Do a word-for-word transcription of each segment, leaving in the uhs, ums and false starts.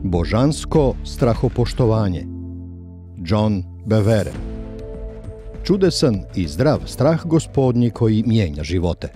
Božansko strahopoštovanje. John Bevere. Čudesan i zdrav strah Gospodnji koji mijenja živote.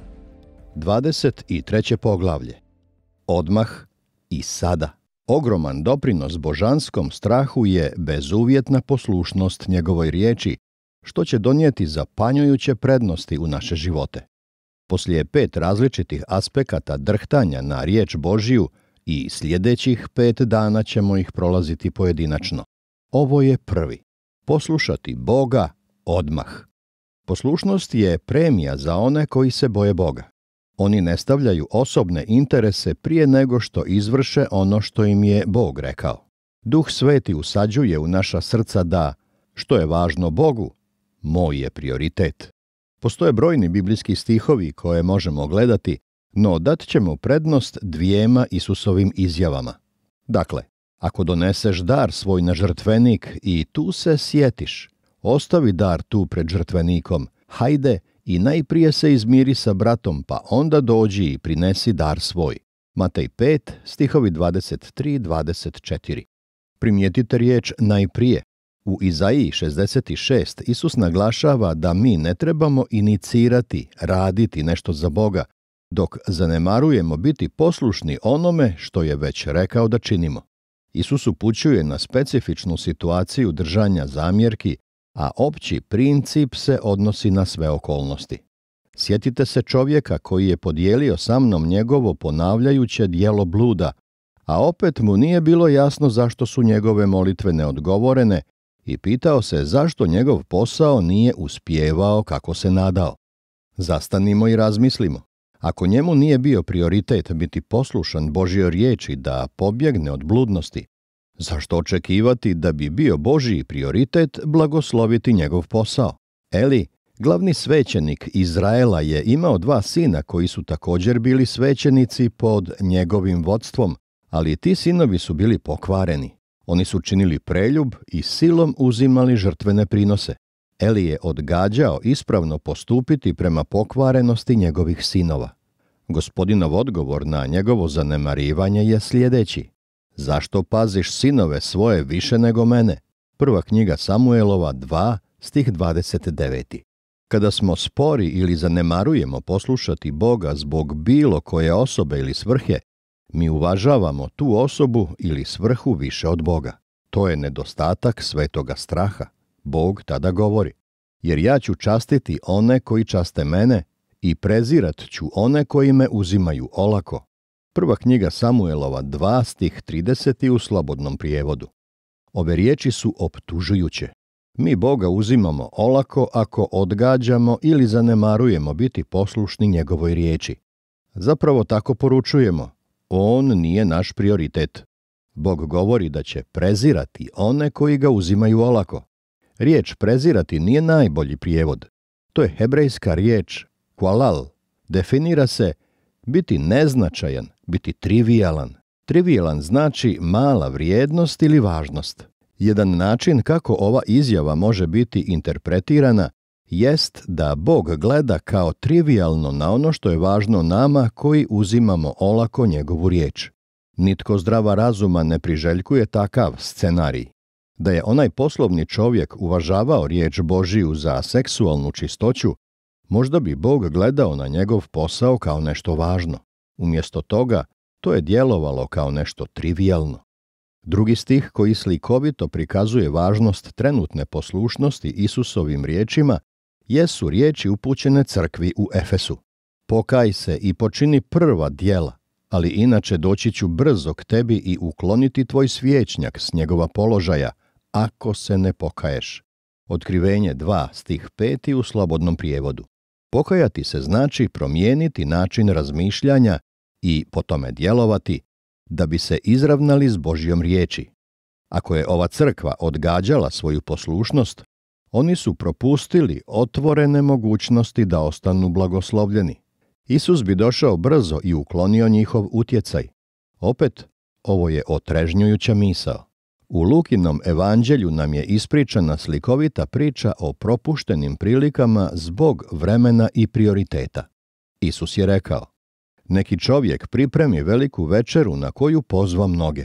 dvadeset treće poglavlje. Odmah i sada. Ogroman doprinos božanskom strahu je bezuvjetna poslušnost njegovoj riječi, što će donijeti zapanjujuće prednosti u naše živote. Poslije pet različitih aspekata drhtanja na riječ Božiju i sljedećih pet dana ćemo ih prolaziti pojedinačno. Ovo je prvi. Poslušati Boga odmah. Poslušnost je premija za one koji se boje Boga. Oni ne stavljaju osobne interese prije nego što izvrše ono što im je Bog rekao. Duh Sveti usađuje u naša srca da, što je važno Bogu, moj je prioritet. Postoje brojni biblijski stihovi koje možemo gledati, no dat ćemo prednost dvijema Isusovim izjavama. Dakle, ako doneseš dar svoj na žrtvenik i tu se sjetiš, ostavi dar tu pred žrtvenikom, hajde i najprije se izmiri sa bratom, pa onda dođi i prinesi dar svoj. Matej pet, stihovi dvadeset tri do dvadeset četiri. Primijetite riječ najprije. U Izaiji šezdeset šest Isus naglašava da mi ne trebamo inicirati, raditi nešto za Boga, dok zanemarujemo biti poslušni onome što je već rekao da činimo. Isus upućuje na specifičnu situaciju držanja zamjerki, a opći princip se odnosi na sve okolnosti. Sjetite se čovjeka koji je podijelio sa mnom njegovo ponavljajuće djelo bluda, a opet mu nije bilo jasno zašto su njegove molitve neodgovorene i pitao se zašto njegov posao nije uspijevao kako se nadao. Zastanimo i razmislimo. Ako njemu nije bio prioritet biti poslušan Božjoj riječi da pobjegne od bludnosti, zašto očekivati da bi bio Božji prioritet blagosloviti njegov posao? Eli, glavni svećenik Izraela, je imao dva sina koji su također bili svećenici pod njegovim vodstvom, ali ti sinovi su bili pokvareni. Oni su činili preljub i silom uzimali žrtvene prinose. Eli je odgađao ispravno postupiti prema pokvarenosti njegovih sinova. Gospodinov odgovor na njegovo zanemarivanje je sljedeći. Zašto paziš sinove svoje više nego mene? Prva knjiga Samuelova dva, stih dvadeset devet. Kada smo spori ili zanemarujemo poslušati Boga zbog bilo koje osobe ili svrhe, mi uvažavamo tu osobu ili svrhu više od Boga. To je nedostatak svetoga straha. Bog tada govori, jer ja ću častiti one koji časte mene i prezirat ću one koji me uzimaju olako. Prva knjiga Samuelova dva, stih trideset u slobodnom prijevodu. Ove riječi su optužujuće. Mi Boga uzimamo olako ako odgađamo ili zanemarujemo biti poslušni njegovoj riječi. Zapravo tako poručujemo, on nije naš prioritet. Bog govori da će prezirati one koji ga uzimaju olako. Riječ prezirati nije najbolji prijevod. To je hebrejska riječ kvalal. Definira se biti neznačajan, biti trivijalan. Trivijalan znači mala vrijednost ili važnost. Jedan način kako ova izjava može biti interpretirana jest da Bog gleda kao trivijalno na ono što je važno nama koji uzimamo olako njegovu riječ. Nitko zdrava razuma ne priželjkuje takav scenarij. Da je onaj poslovni čovjek uvažavao riječ Božiju za seksualnu čistoću, možda bi Bog gledao na njegov posao kao nešto važno. Umjesto toga, to je djelovalo kao nešto trivijalno. Drugi stih koji slikovito prikazuje važnost trenutne poslušnosti Isusovim riječima jesu riječi upućene crkvi u Efesu. Pokaj se i počini prva djela, ali inače doći ću brzo k tebi i ukloniti tvoj svječnjak s njegova položaja, ako se ne pokaješ. Otkrivenje dva, stih pet u slobodnom prijevodu. Pokajati se znači promijeniti način razmišljanja i po tome djelovati, da bi se izravnali s Božjom riječi. Ako je ova crkva odgađala svoju poslušnost, oni su propustili otvorene mogućnosti da ostanu blagoslovljeni. Isus bi došao brzo i uklonio njihov utjecaj. Opet, ovo je otrežnjujuća misao. U Lukinom evanđelju nam je ispričana slikovita priča o propuštenim prilikama zbog vremena i prioriteta. Isus je rekao, neki čovjek pripremi veliku večeru na koju pozva mnoge.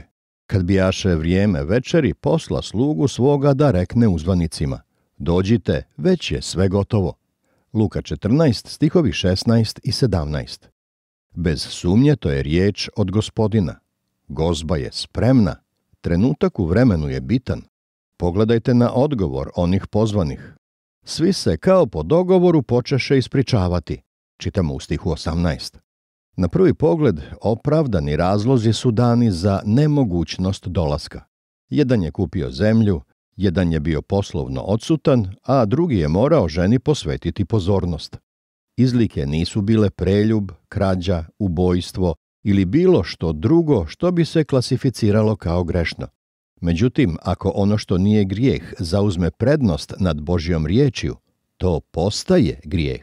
Kad bijaše vrijeme večeri, posla slugu svoga da rekne uzvanicima: dođite, već je sve gotovo. Luka četrnaest, stihovi šesnaest i sedamnaest. Bez sumnje to je riječ od Gospodina. Gozba je spremna, trenutak u vremenu je bitan. Pogledajte na odgovor onih pozvanih. Svi se kao po dogovoru počeše ispričavati. Čitamo u stihu osamnaest. Na prvi pogled, opravdani razlozi su dani za nemogućnost dolaska. Jedan je kupio zemlju, jedan je bio poslovno odsutan, a drugi je morao ženi posvetiti pozornost. Izlike nisu bile preljub, krađa, ubojstvo ili bilo što drugo što bi se klasificiralo kao grešno. Međutim, ako ono što nije grijeh zauzme prednost nad Božjom riječju, to postaje grijeh.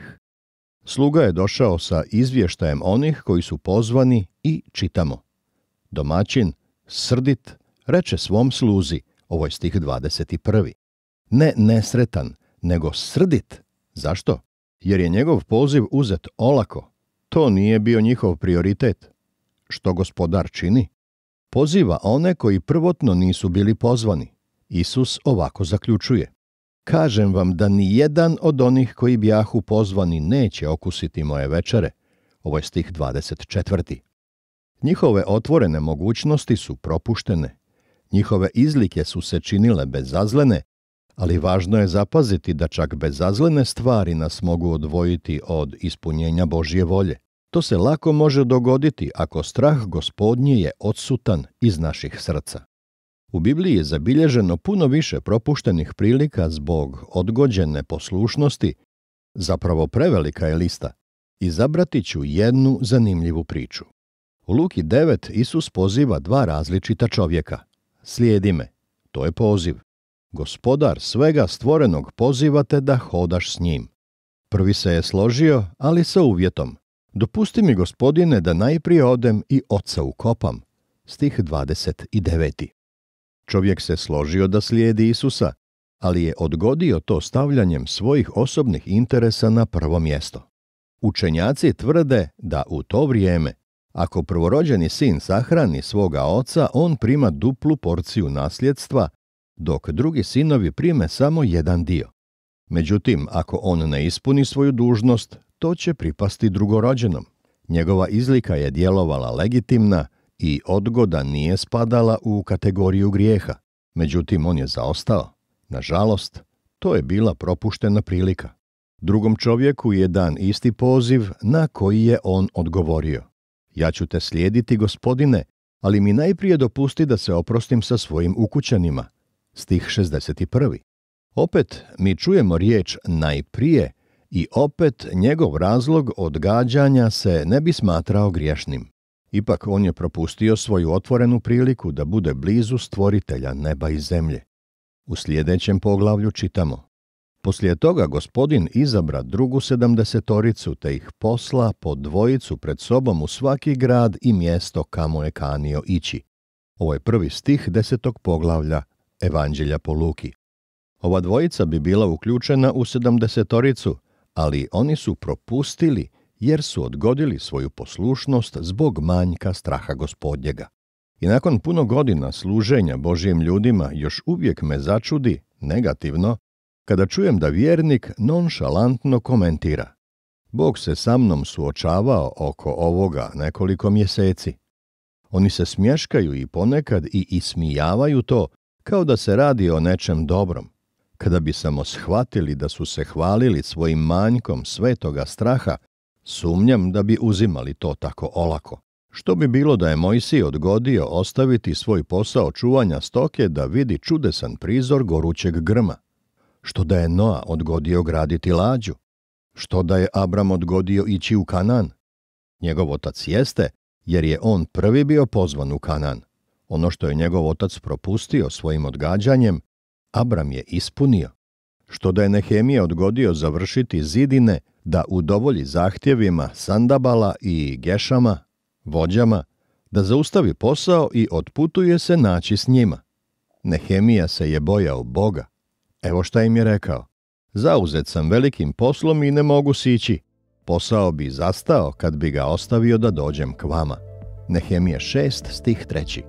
Sluga je došao sa izvještajem onih koji su pozvani i čitamo. Domaćin, srdit, reče svom sluzi, ovo je stih dvadeset prvi. Ne nesretan, nego srdit. Zašto? Jer je njegov poziv uzet olako. To nije bio njihov prioritet. Što Gospodar čini? Poziva one koji prvotno nisu bili pozvani. Isus ovako zaključuje. Kažem vam da ni jedan od onih koji bijahu pozvani neće okusiti moje večere. Ovo je stih dvadeset četvrti. Njihove otvorene mogućnosti su propuštene. Njihove izlike su se činile bezazlene, ali važno je zapaziti da čak bezazlene stvari nas mogu odvojiti od ispunjenja Božje volje. To se lako može dogoditi ako strah Gospodnji je odsutan iz naših srca. U Bibliji je zabilježeno puno više propuštenih prilika zbog odgođene poslušnosti, zapravo prevelika je lista. Izabrati ću jednu zanimljivu priču. U Luki devet Isus poziva dva različita čovjeka. Slijedi me, to je poziv. Gospodar svega stvorenog pozivate da hodaš s njim. Prvi se je složio, ali sa uvjetom. Dopusti mi, Gospodine, da najprije odem i oca ukopam. Stih dvadeset deveti. Čovjek se složio da slijedi Isusa, ali je odgodio to stavljanjem svojih osobnih interesa na prvo mjesto. Učenjaci tvrde da u to vrijeme, ako prvorođeni sin sahrani svoga oca, on prima duplu porciju nasljedstva, dok drugi sinovi prime samo jedan dio. Međutim, ako on ne ispuni svoju dužnost, to će pripasti drugorođenom. Njegova izlika je djelovala legitimna i odgoda nije spadala u kategoriju grijeha. Međutim, on je zaostao. Nažalost, to je bila propuštena prilika. Drugom čovjeku je dan isti poziv na koji je on odgovorio. Ja ću te slijediti, Gospodine, ali mi najprije dopusti da se oprostim sa svojim ukućanima. Stih šezdeset prvi. Opet mi čujemo riječ najprije i opet njegov razlog odgađanja se ne bi smatrao griješnim. Ipak on je propustio svoju otvorenu priliku da bude blizu stvoritelja neba i zemlje. U sljedećem poglavlju čitamo. Poslije toga Gospodin izabra drugu sedamdesetoricu te ih posla po dvojicu pred sobom u svaki grad i mjesto kamo je kanio ići. Ovo je prvi stih desetog poglavlja Evanđelja po Luki. Ova dvojica bi bila uključena u sedamdesetoricu, ali oni su propustili jer su odgodili svoju poslušnost zbog manjka straha Gospodnjega. I nakon puno godina služenja Božjim ljudima još uvijek me začudi, negativno, kada čujem da vjernik nonšalantno komentira. Bog se sa mnom suočavao oko ovoga nekoliko mjeseci. Oni se smješkaju i ponekad i ismijavaju to kao da se radi o nečem dobrom. Kada bi samo shvatili da su se hvalili svojim manjkom svetoga straha, sumnjam da bi uzimali to tako olako. Što bi bilo da je Mojsij odgodio ostaviti svoj posao čuvanja stoke da vidi čudesan prizor gorućeg grma? Što da je Noa odgodio graditi lađu? Što da je Abram odgodio ići u Kanan? Njegov otac jeste, jer je on prvi bio pozvan u Kanan. Ono što je njegov otac propustio svojim odgađanjem, Abram je ispunio. Što da je Nehemija odgodio završiti zidine da udovolji zahtjevima Sandabala i Gešama, vođama, da zaustavi posao i otputuje se naći s njima. Nehemija se je bojao Boga. Evo šta im je rekao. Zauzet sam velikim poslom i ne mogu sići. Posao bi zastao kad bi ga ostavio da dođem k vama. Nehemija šest, stih treći.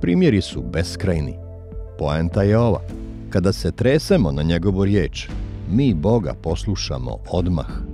Primjeri su beskrajni. Poenta je ova: kada se tresemo na njegovu riječ, mi Boga poslušamo odmah.